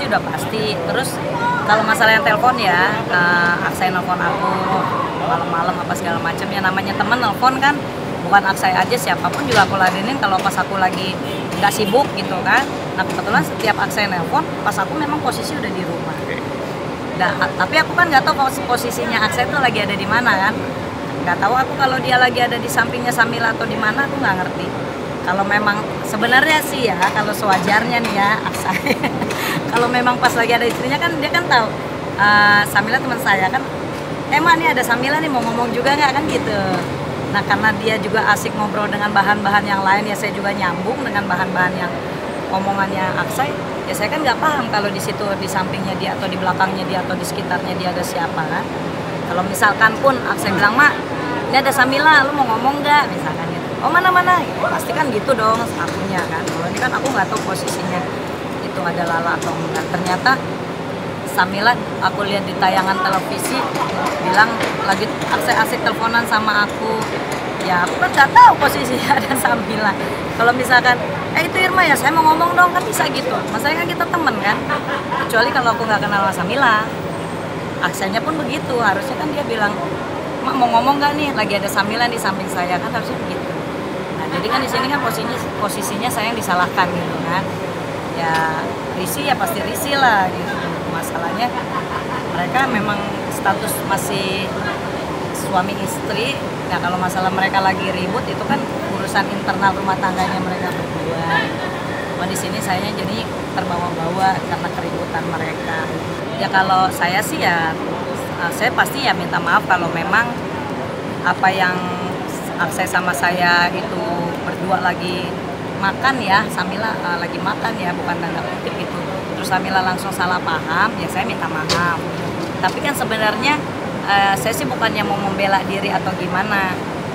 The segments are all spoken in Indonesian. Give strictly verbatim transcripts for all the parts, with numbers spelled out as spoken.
udah pasti. Terus kalau masalah yang telepon ya, uh, Aksai nelfon aku malam-malam apa segala macam ya, namanya temen nelfon kan, bukan Aksai aja, siapapun juga aku ladenin kalau pas aku lagi nggak sibuk gitu kan. Nah kebetulan setiap Aksai nelfon pas aku memang posisi udah di rumah. Nah, tapi aku kan nggak tahu posisinya Aksai itu lagi ada di mana kan. Nggak tahu aku kalau dia lagi ada di sampingnya Samila atau di mana, aku nggak ngerti. Kalau memang sebenarnya sih ya, kalau sewajarnya nih ya Aksai, kalau memang pas lagi ada istrinya kan dia kan tahu uh, Samila teman saya kan, emang nih ada Samila nih mau ngomong juga nggak kan gitu. Nah karena dia juga asik ngobrol dengan bahan-bahan yang lain ya, saya juga nyambung dengan bahan-bahan yang omongannya Aksai. Ya saya kan nggak paham kalau di situ di sampingnya dia atau di belakangnya dia atau di sekitarnya dia ada siapa kan. Kalau misalkan pun Aksai bilang, "Mak, ini ada Samila, lu mau ngomong nggak?" Misalkan gitu. "Oh mana-mana," ya, pasti kan gitu dong akunya kan. Kalau ini kan aku nggak tahu posisinya itu ada Lala atau enggak. Ternyata Samila aku lihat di tayangan televisi bilang lagi Aksai asik teleponan sama aku. Ya aku kan nggak tahu posisinya ada Samila. Kalau misalkan, eh itu Irma ya, saya mau ngomong dong, kan bisa gitu. Masalahnya kan kita temen kan. Kecuali kalau aku nggak kenal sama Samila. Aksainya pun begitu, harusnya kan dia bilang, "Mak mau ngomong nggak nih, lagi ada Samila di samping saya," kan harusnya begitu. Nah jadi kan di sini kan posisinya posisinya saya yang disalahkan gitu kan. Ya risih ya pasti risih lah gitu. Masalahnya mereka memang status masih suami istri. Nah kalau masalah mereka lagi ribut itu kan urusan internal rumah tangganya mereka berdua. Cuma di sini saya jadi terbawa-bawa karena keributan mereka. Ya kalau saya sih ya, saya pasti ya minta maaf kalau memang apa yang Aksai sama saya itu berdua lagi makan ya, Samila uh, lagi makan ya, bukan tanda kutip gitu. Terus Samila langsung salah paham, ya saya minta maaf. Tapi kan sebenarnya uh, saya sih bukannya mau membela diri atau gimana.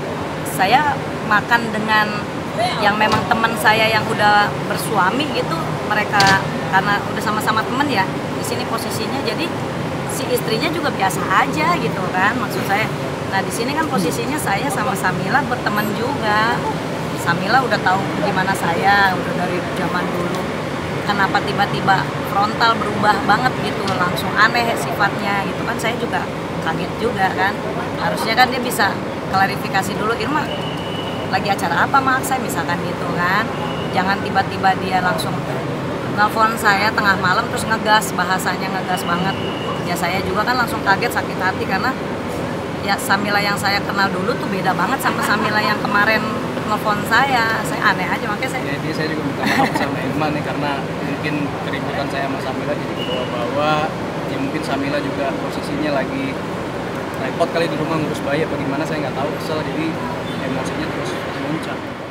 Saya makan dengan yang memang teman saya yang udah bersuami gitu, mereka karena udah sama-sama temen ya. Di sini posisinya jadi si istrinya juga biasa aja gitu kan, maksud saya. Nah di sini kan posisinya saya sama Samila berteman juga. Samila udah tahu gimana saya, udah dari zaman dulu. Kenapa tiba-tiba frontal berubah banget gitu, langsung aneh sifatnya gitu kan, saya juga kaget juga kan. Harusnya kan dia bisa klarifikasi dulu, "Irma lagi acara apa Mak saya," misalkan gitu kan. Jangan tiba-tiba dia langsung nelfon saya tengah malam terus ngegas, bahasanya ngegas banget. Ya saya juga kan langsung kaget, sakit hati karena ya Samila yang saya kenal dulu tuh beda banget sama Samila yang kemarin nelfon saya. Saya aneh aja, makanya saya jadi saya juga minta maaf sama Irma nih, karena mungkin keributan saya sama Samila jadi kebawa-bawa. Ya mungkin Samila juga posisinya lagi repot kali di rumah ngurus bayi apa gimana, saya nggak tahu, kesel jadi emosinya terus muncul.